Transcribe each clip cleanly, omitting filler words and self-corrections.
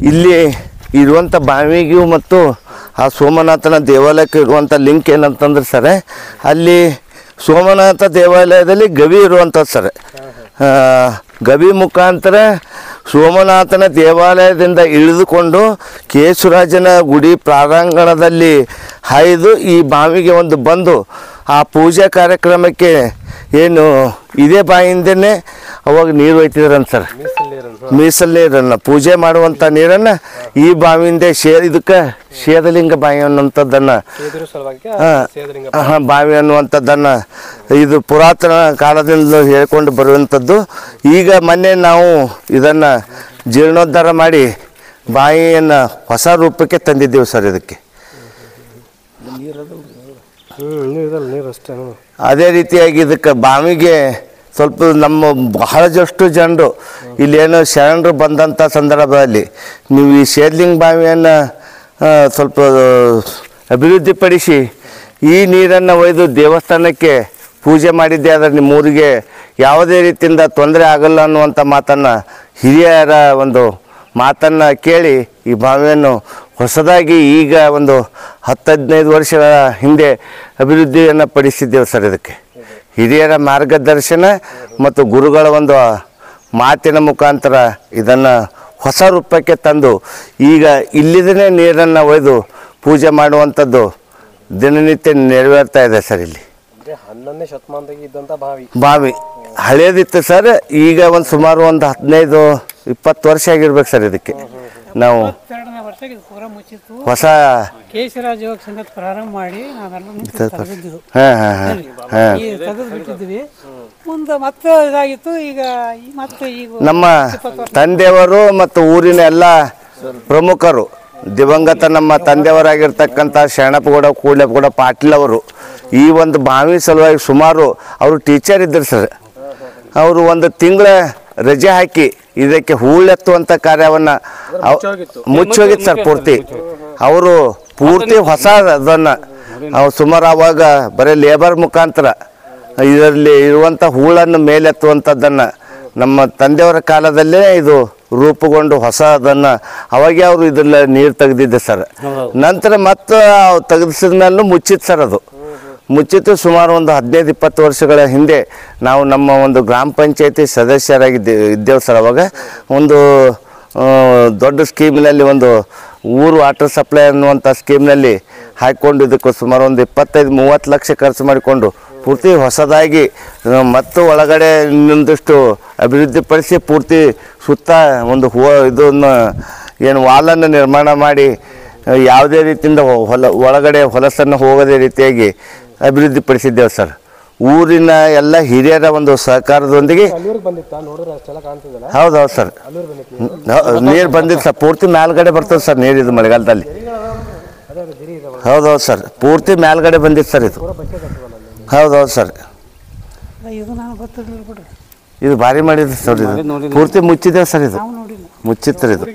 ಇಲ್ಲಿ ಇರುವಂಥ ಬಾವಿಗೂ ಮತ್ತು ಆ ಸೋಮನಾಥನ ದೇವಾಲಯಕ್ಕೆ ಇರುವಂಥ ಲಿಂಕ್ ಏನಂತಂದ್ರೆ ಸರ್, ಅಲ್ಲಿ ಸೋಮನಾಥ ದೇವಾಲಯದಲ್ಲಿ ಗವಿ ಇರುವಂಥದ್ದು ಸರ್. ಗವಿ ಮುಖಾಂತರ ಸೋಮನಾಥನ ದೇವಾಲಯದಿಂದ ಇಳಿದುಕೊಂಡು ಕೇಶರಾಜನ ಗುಡಿ ಪ್ರಾಂಗಣದಲ್ಲಿ ಹಾಯ್ದು ಈ ಬಾವಿಗೆ ಒಂದು ಬಂದು ಆ ಪೂಜಾ ಕಾರ್ಯಕ್ರಮಕ್ಕೆ ಏನು ಇದೇ ಬಾವಿಯಿಂದನೇ ಅವಾಗ ನೀರು ಒಯ್ತಿದ್ರಂತ ಸರ್. ಮೀಸಲು ನೀರನ್ನು ಪೂಜೆ ಮಾಡುವಂಥ ನೀರನ್ನು ಈ ಬಾವಿಯಿಂದ ಇದಕ್ಕೆ ಶೇದಲಿಂಗ ಬಾವಿ ಅನ್ನುವಂಥದ್ದನ್ನು ಬಾವಿ ಅನ್ನುವಂಥದ್ದನ್ನು ಇದು ಪುರಾತನ ಕಾಲದಿಂದ ಹೇಳ್ಕೊಂಡು ಬರುವಂಥದ್ದು. ಈಗ ಮೊನ್ನೆ ನಾವು ಇದನ್ನು ಜೀರ್ಣೋದ್ಧಾರ ಮಾಡಿ ಬಾವಿಯನ್ನು ಹೊಸ ರೂಪಕ್ಕೆ ತಂದಿದ್ದೇವೆ ಸರ್. ಇದಕ್ಕೆ ಅದೇ ರೀತಿಯಾಗಿ ಇದಕ್ಕೆ ಬಾವಿಗೆ ಸ್ವಲ್ಪ ನಮ್ಮ ಬಹಳಷ್ಟು ಜನರು ಇಲ್ಲೇನು ಶರಣರು ಬಂದಂಥ ಸಂದರ್ಭದಲ್ಲಿ ನೀವು ಈ ಶೇದ್ಲಿಂಗ ಬಾವಿಯನ್ನು ಸ್ವಲ್ಪ ಅಭಿವೃದ್ಧಿಪಡಿಸಿ ಈ ನೀರನ್ನು ಒಯ್ದು ದೇವಸ್ಥಾನಕ್ಕೆ ಪೂಜೆ ಮಾಡಿದ್ದೆ ಆದರೆ ನಿಮ್ಮೂರಿಗೆ ಯಾವುದೇ ರೀತಿಯಿಂದ ತೊಂದರೆ ಆಗಲ್ಲ ಅನ್ನುವಂಥ ಮಾತನ್ನು ಹಿರಿಯರ ಒಂದು ಮಾತನ್ನು ಕೇಳಿ ಈ ಬಾವಿಯನ್ನು ಹೊಸದಾಗಿ ಈಗ ಒಂದು 10-15 ವರ್ಷಗಳ ಹಿಂದೆ ಅಭಿವೃದ್ಧಿಯನ್ನು ಪಡಿಸಿದ್ದೇವೆ ಸರ್. ಇದಕ್ಕೆ ಹಿರಿಯರ ಮಾರ್ಗದರ್ಶನ ಮತ್ತು ಗುರುಗಳ ಒಂದು ಮಾತಿನ ಮುಖಾಂತರ ಇದನ್ನು ಹೊಸ ರೂಪಕ್ಕೆ ತಂದು ಈಗ ಇಲ್ಲಿದೇ ನೀರನ್ನು ಒಯ್ದು ಪೂಜೆ ಮಾಡುವಂಥದ್ದು ದಿನನಿತ್ಯ ನೆರವೇರ್ತಾ ಇದೆ ಸರ್. ಇಲ್ಲಿ 11ನೇ ಶತಮಾನದಾಗಿ ಇದ್ದಂಥ ಬಾವಿ ಹಳೇದಿತ್ತು ಸರ್. ಈಗ ಒಂದು ಸುಮಾರು ಒಂದು 15-20 ವರ್ಷ ಆಗಿರ್ಬೇಕು ಸರ್. ಇದಕ್ಕೆ ನಾವು ಹೊಸ ಕೇಶರಾಜ ಯೋಗ ಸಂಗತ ಪ್ರಾರಂಭ ಮಾಡಿ ಬಿಟ್ಟಿದ್ವಿ. ಮುಂದೆ ಮತ್ತೆ ಇದಾಗಿತ್ತು. ಈಗ ಮತ್ತೆ ಈಗ ನಮ್ಮ ತಂದೆಯವರು ಮತ್ತು ಊರಿನ ಎಲ್ಲ ಪ್ರಮುಖರು ದಿವಂಗತ ನಮ್ಮ ತಂದೆಯವರಾಗಿರ್ತಕ್ಕಂಥ ಶರಣಪ್ಪಗೌಡ ಕೂಡ್ಲಪ್ಪಗೌಡ ಪಾಟೀಲ್ ಅವರು ಈ ಒಂದು ಬಾವಿ ಸಲುವಾಗಿ ಸುಮಾರು ಅವರು ಟೀಚರ್ ಇದ್ದರು ಸರ್. ಅವರು ಒಂದು ತಿಂಗಳ ರಜೆ ಹಾಕಿ ಇದಕ್ಕೆ ಹೂಳೆತ್ತುವಂಥ ಕಾರ್ಯವನ್ನು ಮುಚ್ಚೋಗಿತ್ತು ಸರ್. ಅವರು ಪೂರ್ತಿ ಹೊಸ ಅದನ್ನು ಸುಮಾರು ಆವಾಗ ಬರೀ ಲೇಬರ್ ಮುಖಾಂತರ ಇದರಲ್ಲಿ ಇರುವಂಥ ಹೂಳನ್ನು ಮೇಲೆತ್ತುವಂಥದ್ದನ್ನು ನಮ್ಮ ತಂದೆಯವರ ಕಾಲದಲ್ಲೇ ಇದು ರೂಪುಗೊಂಡು ಹೊಸ ಅದನ್ನು ಅವಾಗೆ ಅವರು ಇದನ್ನ ನೀರು ತೆಗೆದಿದ್ದೆ ಸರ್. ನಂತರ ಮತ್ತೆ ತೆಗೆದಿಸಿದ ಮೇಲೂ ಮುಚ್ಚಿತ್ತು ಸರ್. ಅದು ಮುಚ್ಚಿತ್ತು ಸುಮಾರು ಒಂದು 15-20 ವರ್ಷಗಳ ಹಿಂದೆ ನಾವು ನಮ್ಮ ಒಂದು ಗ್ರಾಮ ಪಂಚಾಯತಿ ಸದಸ್ಯರಾಗಿದ್ದೇವೆ ಸರ್. ಅವಾಗ ಒಂದು ದೊಡ್ಡ ಸ್ಕೀಮಿನಲ್ಲಿ ಒಂದು ಊರು ವಾಟರ್ ಸಪ್ಲೈ ಅನ್ನುವಂಥ ಸ್ಕೀಮ್ನಲ್ಲಿ ಹಾಕಿಕೊಂಡು ಇದಕ್ಕೆ ಸುಮಾರು ಒಂದು 25-30 ಲಕ್ಷ ಖರ್ಚು ಮಾಡಿಕೊಂಡು ಪೂರ್ತಿ ಹೊಸದಾಗಿ ಮತ್ತು ಒಳಗಡೆ ಇನ್ನೊಂದಷ್ಟು ಅಭಿವೃದ್ಧಿಪಡಿಸಿ ಪೂರ್ತಿ ಸುತ್ತ ಒಂದು ಇದನ್ನು ಏನು ವಾಲನ್ನು ನಿರ್ಮಾಣ ಮಾಡಿ ಯಾವುದೇ ರೀತಿಯಿಂದ ಒಳಗಡೆ ಹೊಲಸನ್ನು ಹೋಗದೇ ರೀತಿಯಾಗಿ ಅಭಿವೃದ್ಧಿಪಡಿಸಿದ್ದೇವೆ ಸರ್. ಊರಿನ ಎಲ್ಲ ಹಿರಿಯರ ಒಂದು ಸಹಕಾರದೊಂದಿಗೆ ಹೌದೌದು ಸರ್. ನೀರು ಬಂದಿದ್ದು ಸರ್. ಪೂರ್ತಿ ಮೇಲ್ಗಡೆ ಬರ್ತದೆ ಸರ್ ನೀರು. ಇದು ಮಳೆಗಾಲದಲ್ಲಿ ಹೌದೌದು ಸರ್. ಪೂರ್ತಿ ಮೇಲ್ಗಡೆ ಬಂದಿತ್ತು ಸರ್. ಇದು ಹೌದೌದು ಸರ್. ಇದು ಭಾರಿ ಮಾಡಿದ್ರಿ ಸರ್. ಇದು ಪೂರ್ತಿ ಮುಚ್ಚಿದೆ ಸರ್. ಇದು ಮುಚ್ಚಿತ್ತು ಇದು.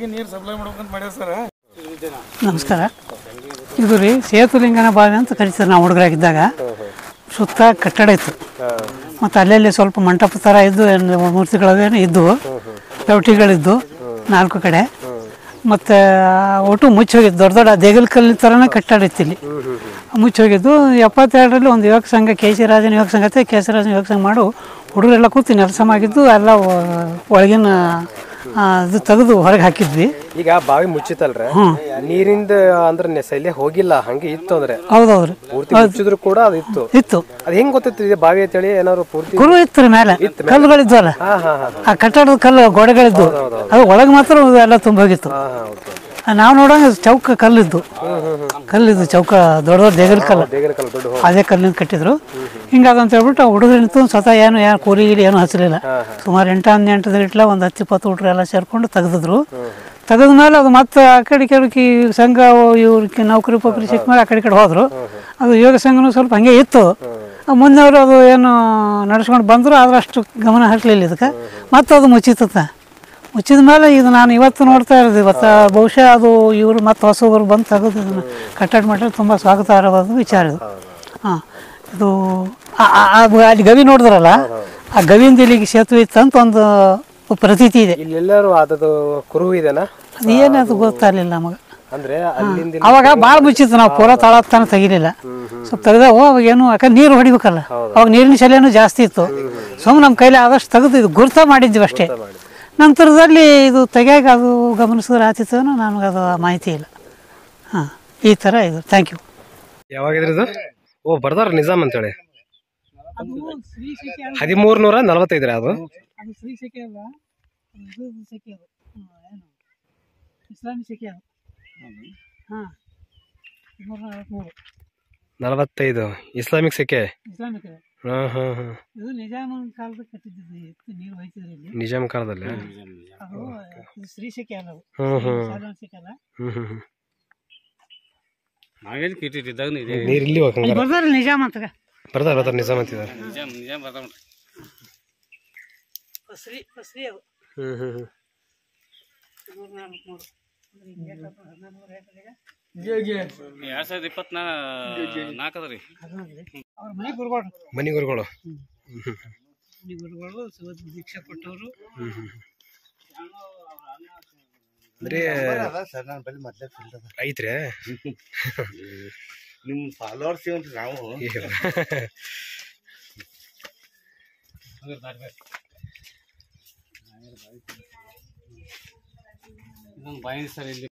ನಮಸ್ಕಾರ. ಇದು ರೀ ಸೇತುಲಿಂಗನ ಬಾವಿ ಅಂತ ಕರಿತಾರೆ. ನಾವು ಹುಡುಗರಾಗಿದ್ದಾಗ ಸುತ್ತ ಕಟ್ಟಡ ಇತ್ತು. ಮತ್ತು ಅಲ್ಲಲ್ಲಿ ಸ್ವಲ್ಪ ಮಂಟಪ ಥರ ಇದ್ದು ಮೂರ್ತಿಗಳವೇನು ಇದ್ದವು, ಲೌಟಿಗಳಿದ್ದು 4 ಕಡೆ. ಮತ್ತು ಒಟ್ಟು ಮುಚ್ಚೋಗಿದ್ದು ದೊಡ್ಡ ದೊಡ್ಡ ದೇಗಲ್ ಕಲ್ಲಿನ ಥರನೇ ಕಟ್ಟಡ ಇತ್ತು ಇಲ್ಲಿ. ಮುಚ್ಚೋಗಿದ್ದು 72ರಲ್ಲಿ ಒಂದು ಯುವಕ ಸಂಘ ಕೇಶರಾಜನ ಯುವಕ ಸಂಘತೆ ಕೇಶರಾಜನ ಯುವಕ ಸಂಘ ಮಾಡು ಹುಡುಗರೆಲ್ಲ ಕೂತು ನೆಲಸ ಆಗಿದ್ದು ಎಲ್ಲ ಒಳಗಿನ ಅದು ತೆಗೆದು ಹೊರಗೆ ಹಾಕಿದ್ವಿ. ಈಗ ಬಾವಿ ಮುಚ್ಚಿತ್ತಲ್ರಿ, ನೀರಿಂದ ಅಂದ್ರೆ ಶೈಲಿ ಹೋಗಿಲ್ಲ ಹಂಗೆ ಇತ್ತು ಅಂದ್ರೆ. ಹೌದೌದ್ರಿ. ಪೂರ್ತಿ ಮುಚ್ಚಿದ್ರು ಕೂಡ ಅದು ಇತ್ತು. ಅದು ಹೆಂಗ್ ಗೊತ್ತಿತ್ತು ಇದು ಬಾವಿ ಅಂತೇಳಿ? ಏನಾದ್ರು ಪೂರ್ತಿ ಕುರು ಇತ್ತು ರೀ ಮೇಲೆ, ಕಲ್ಲುಗಳಿದ್ವಲ್ಲ ಆ ಕಟ್ಟಡದ ಕಲ್ಲು ಗೋಡೆಗಳಿದ್ದು, ಅದು ಒಳಗೆ ಮಾತ್ರ ಎಲ್ಲ ತುಂಬ ಹೋಗಿತ್ತು. ನಾವು ನೋಡಂಗ ಚೌಕ ಕಲ್ಲಿದ್ದು ಚೌಕ ದೊಡ್ಡ ದೊಡ್ಡ ದೇಗಲ್ ಕಲ್ಲು, ಅದೇ ಕಲ್ಲಿಂದ ಕಟ್ಟಿದ್ರು. ಹಿಂಗಾದಂತ ಹೇಳ್ಬಿಟ್ಟು ಹುಡುಗರು ನಿಂತು ಸ್ವತಃ ಏನು ಕೂಲಿ ಗೀಲಿ ಏನು ಹಚ್ಚಲಿಲ್ಲ. ಸುಮಾರು 8 ಇಟ್ಲ ಒಂದು 10-20 ಹುಡುಗರು ಎಲ್ಲ ಸೇರ್ಕೊಂಡು ತೆಗೆದಿದ್ರು. ತೆಗೆದ್ಮೇಲೆ ಅದು ಮತ್ತೆ ಆ ಕಡೆ ಸಂಘ ಇವ್ರಿಗೆ ನೌಕರಿ ಪೋಕರಿ ಸಿಕ್ಕ ಮೇಲೆ ಆ ಕಡೆ ಹೋದ್ರು. ಅದು ಯೋಗ ಸಂಘನೂ ಸ್ವಲ್ಪ ಹಂಗೆ ಇತ್ತು. ಮುಂದೆ ಅವರು ಅದು ಏನು ನಡೆಸ್ಕೊಂಡು ಬಂದರು, ಆದ್ರೆ ಅಷ್ಟು ಗಮನ ಹರಿಸಲಿಲ್ಲ ಇದಕ್ಕೆ. ಮತ್ತು ಅದು ಮುಚ್ಚಿದ ಮೇಲೆ ಇದು ನಾನು ಇವತ್ತು ನೋಡ್ತಾ ಇರೋದು. ಇವತ್ತು ಬಹುಶಃ ಅದು ಇವರು ಮತ್ತು ಹೊಸಬರು ಬಂದು ತೆಗೆದು ಇದನ್ನು ಕಟ್ಟಡ ಮಾಡಿದ್ರೆ ತುಂಬ ಸ್ವಾಗತಾರ್ಹವಾದ ವಿಚಾರ ಇದು. ಹಾಂ, ಇದು ಅಲ್ಲಿ ಗವಿ ನೋಡಿದ್ರಲ್ಲ, ಆ ಗವಿಯಿಂದ ಇಲ್ಲಿಗೆ ಸೇತುವೆ ಇತ್ತು ಅಂತ ಒಂದು ಪ್ರತೀತಿ ಇದೆ. ಇಲ್ಲೆಲ್ಲರೂ ಅದದು ಕುರುಹು ಇದೆನಾ? ಅದು ಏನದು ಗೊತ್ತಾಗಲಿಲ್ಲ ನಮಗೆ. ಅಂದ್ರೆ ಅಲ್ಲಿಂದ ಅವಾಗ ಭಾಳ ಮುಚ್ಚಿತ್ತು, ನಾವು ಪೂರ ತಳತ್ತಾನ ತೆಗಿಲಿಲ್ಲ. ಸ್ವಲ್ಪ ತೆಗ್ದವು ಅವಾಗ ಏನು, ಯಾಕಂದ್ರೆ ನೀರು ಹೊಡಿಬೇಕಲ್ಲ, ಅವಾಗ ನೀರಿನ ಶೆಲೆನೂ ಜಾಸ್ತಿ ಇತ್ತು. ಸುಮ್ಮನೆ ನಮ್ಮ ಕೈಲಿ ಆದಷ್ಟು ತೆಗೆದು ಇದು ಗುರ್ತ ಮಾಡಿದ್ವಿ ಅಷ್ಟೇ. ನಂತರದಲ್ಲಿ ಇದು ತೆಗಿಯಾಗ ಅದು ಗಮನಿಸಿದ್ರೆ ಆತಿತ್ತು, ನನಗದು ಮಾಹಿತಿ ಇಲ್ಲ. ಹಾಂ, ಈ ಥರ ಇದು. Thank you. ಯಾವಾಗಿದ್ರಿ ಇದು? ಓ, ಬರ್ದಾರ ನಿಜಾಮ್ ಅಂತೇಳಿ 1345 ಅದು. ಅದು ಶ್ರೀ ಶಕೆ ಅಲ್ಲ, ಇದು ಶಕೆ ಅದು, ಏನು ಇಸ್ಲಾಮಿ ಶಕೆ ಅದು. ಹಾಂ, 45 ಇಸ್ಲಾಮಿಕ್ ಸೆಕೆ. ಇಸ್ಲಾಮಿಕ್. ಹಾಂ ಹಾಂ ಹಾಂ. ಇದು ನಿಜಾಮನ ಕಾಲದಾಗ ಕಟ್ಟಿದ್ದು, ಇತ್ತು ನೀರು ಹೋಯ್ತಿದ್ರು ಇಲ್ಲಿ. ನಿಜಾಮ್ ಕಾಲದಲ್ಲಿ ಅದು ಇದು ಶ್ರೀ ಶಕೆ ಅಲ್ಲ, ಅದು ಹ್ಮ್ ಹ್ಮ್ ಸಾಧಾರಣ ಶಕೆ ಅಲ್ಲ. ಹ್ಮ್ ಹ್ಮ್ ಹ್ಮ್. ಕಿಟ್ಟಿದ್ದಾಗ ನೀರು ಇಲ್ಲಿ ಹೋಗಂಗಾರ ಬರ್ದಾರ ನಿಜಾಮ್ ಅಂತ ಬರ್ದಾರ ನಿಜಾಮ್ ಅಂತಿದ್ದಾರೆ. ಶ್ರೀ ಶ್ರೀ ಅದು. ಹ್ಮ್ ಹ್ಮ್ ಹ್ಮ್. 2024 ಅದ್ರಿ ಅವ್ರ ಮನೆ ಗುರುಗಳು, ಮನಿ ಗುರುಗಳು. ಮನೆ ಗುರುಗಳು ದೀಕ್ಷೆ ಕೊಟ್ಟವರು. ಅಂದ್ರೆ ಐತ್ರಿ ನಿಮ್ಮ ಫಾಲೋವರ್ಸ್ ಏನ್ರಿ ನಾವು ಇದೊಂದು ಬಾಯಿ ಸರ್ ಇಲ್ಲಿ